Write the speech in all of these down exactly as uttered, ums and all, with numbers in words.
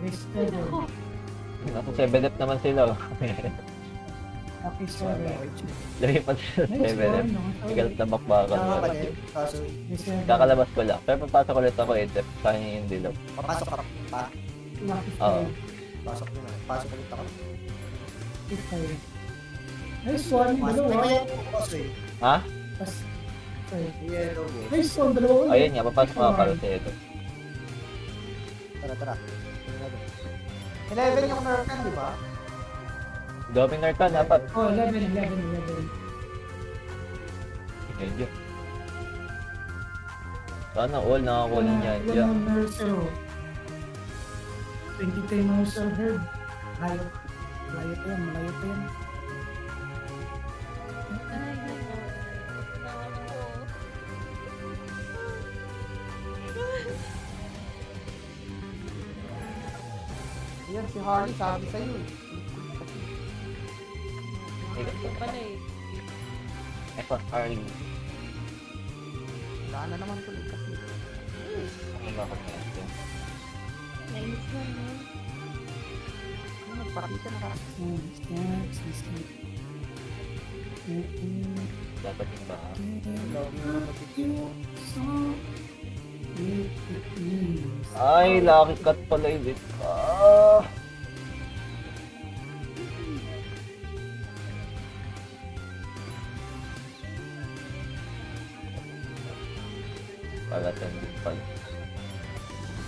Ako seven F naman sila. Happy seven. Lagi pa sila seven F. Igalit na bakbakan. Kakalabas ko lang. Pero papasok ulit ako eight F. Kaya yung dilaw. Papasok ka pa? Oo. Pasok nyo na. Pasok ulit ako. Nice one, dalawa. May focus eh. Ha? Yellow eh. Nice one, dalawa. Ayun nga, papasok mga karo sa ito. Tara, tara. eleven yung nerf di ba? Dominor ka, dapat. Oh, eleven, eleven, eleven. Medyo. Sana all nakakuha ng yan. Ilan ang nurser oh? twenty-three nurser herb. Malayo. Malayo pa yan, malayo pa yan. Yan, si Harley sabi sa'yo eh. Ito pala eh. Ito, Harley. Wala na naman tuloy kasi. Ano ba ako na ito? Nainis na no? Ano, nagpakita na ka. Snacks, snacks, snacks. Dapat yung ba? Love na naman. Ay, lucky cut pala yun. Ah! Pagatan din pala.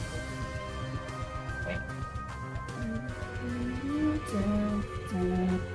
Okay.